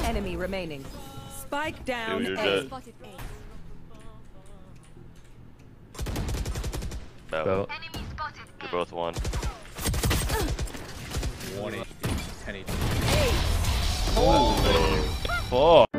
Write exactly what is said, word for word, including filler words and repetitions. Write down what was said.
enemy remaining. Spike down Dude, A. spotted A. No. Enemy spotted A. You're both one. one H P, ten H P. Holy fuck.